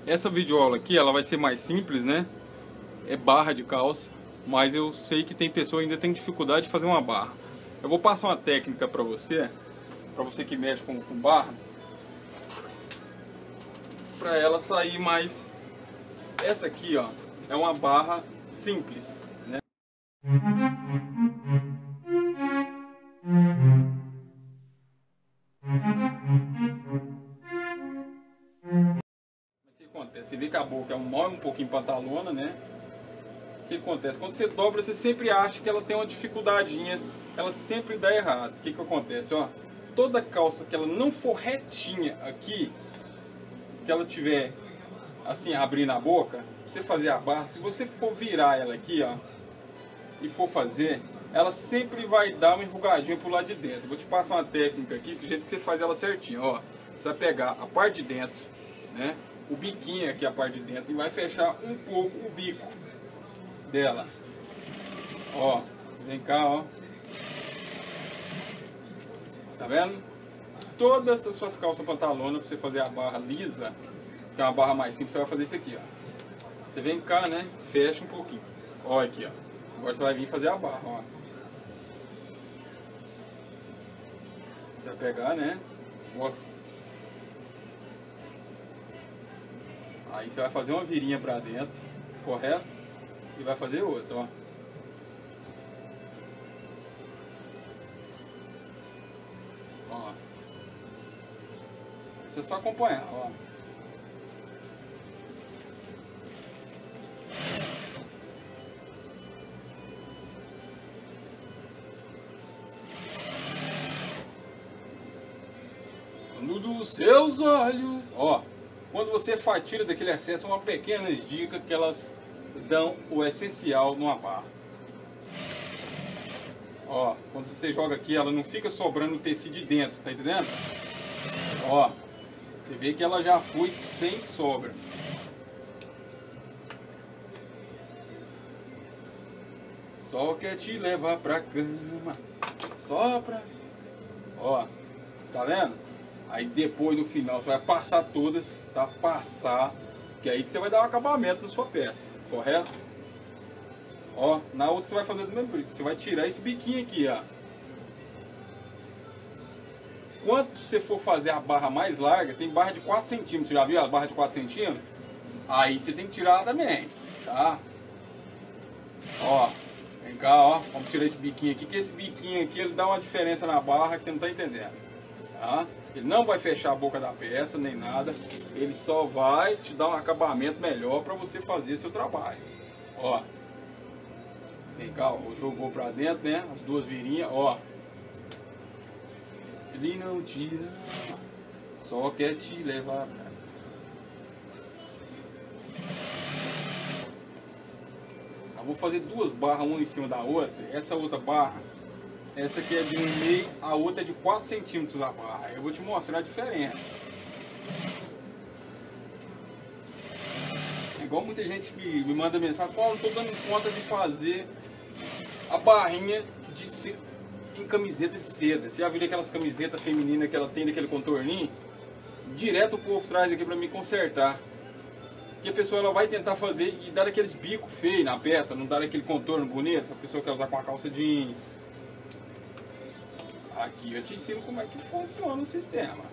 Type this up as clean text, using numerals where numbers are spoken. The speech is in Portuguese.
Essa videoaula aqui, ela vai ser mais simples, né? É barra de calça, mas eu sei que tem pessoa que ainda tem dificuldade de fazer uma barra. Eu vou passar uma técnica para você que mexe com barra, para ela sair mais. Essa aqui, ó, é uma barra simples, né? O que acontece? Você vê que a boca é um pouquinho pantalona, né? O que acontece? Quando você dobra, você sempre acha que ela tem uma dificuldadinha, ela sempre dá errado. O que acontece? Ó, toda calça que ela não for retinha aqui, que ela tiver assim, abrindo a boca, você fazer a barra, se você for virar ela aqui, ó, e for fazer, ela sempre vai dar uma enrugadinha pro lado de dentro. Vou te passar uma técnica aqui, do jeito que você faz ela certinho, ó. Você vai pegar a parte de dentro, né, o biquinho aqui, a parte de dentro, e vai fechar um pouco o bico dela. Ó, vem cá, ó. Tá vendo? Todas as suas calças pantalonas, pra você fazer a barra lisa, que é uma barra mais simples, você vai fazer isso aqui, ó. Você vem cá, né? Fecha um pouquinho. Ó, aqui, ó. Agora você vai vir fazer a barra, ó. Você vai pegar, né? Aí você vai fazer uma virinha pra dentro, correto? E vai fazer outra, ó. Ó. Isso é só acompanhar, ó. No dos seus olhos. Ó, quando você tira daquele excesso, uma pequena dica que elas dão o essencial numa barra. Ó, quando você joga aqui, ela não fica sobrando o tecido de dentro, tá entendendo? Ó, você vê que ela já foi sem sobra. Só quer te levar pra cama, só pra... Ó, tá vendo? Aí depois no final você vai passar todas, tá? Passar, que é aí que você vai dar um acabamento na sua peça, correto? Ó, na outra você vai fazer do mesmo jeito, você vai tirar esse biquinho aqui, ó. Quando você for fazer a barra mais larga, tem barra de 4 centímetros, você já viu a barra de 4 centímetros? Aí você tem que tirar também, tá? Ó, vem cá, ó, vamos tirar esse biquinho aqui, que esse biquinho aqui ele dá uma diferença na barra que você não tá entendendo, tá? Ele não vai fechar a boca da peça, nem nada. Ele só vai te dar um acabamento melhor para você fazer seu trabalho. Ó. Vem cá, ó, jogou pra dentro, né? As duas virinhas, ó. Ele não tira, só quer te levar. Eu vou fazer duas barras, uma em cima da outra. Essa outra barra, essa aqui é de 1,5, a outra é de 4 centímetros a barra. Eu vou te mostrar a diferença. É igual muita gente que me manda mensagem, Paulo, não estou dando conta de fazer a barrinha em camiseta de seda. Você já viu aquelas camisetas femininas que ela tem daquele contorninho? Direto o povo traz aqui para me consertar. Que a pessoa ela vai tentar fazer e dar aqueles bicos feios na peça, não dar aquele contorno bonito. A pessoa quer usar com a calça jeans. Aqui eu te ensino como é que funciona o sistema.